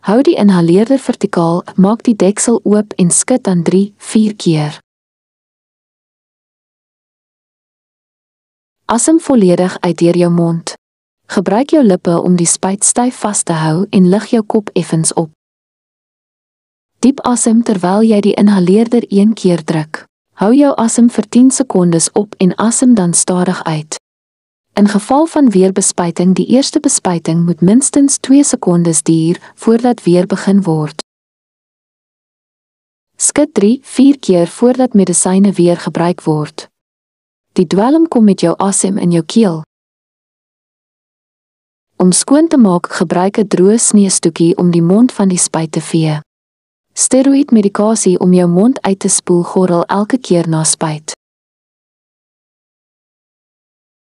Hou die inhaleerder vertikaal, maak die deksel oop en skud dan 3-4 keer. Asem volledig uit deur jou mond. Gebruik jou lippe om die spuit styf vas te hou en lig jou kop effens op. Diep asem terwyl jy die inhaleerder 1 keer druk. Hou jou asem vir 10 sekondes op en asem dan stadig uit. In geval van weerbespuiting, die eerste bespuiting moet minstens 2 sekondes duur voordat weer begin word. Skud 3-4 keer voordat medisyne weer gebruik word. Die dwelm kom met jou asem in jou keel. Om skoon te maak, gebruik 'n droë sneeustoekie om die mond van die spuit te vee. Steroïdmedikasie om jou mond uit te spoel gorrel elke keer na spuit.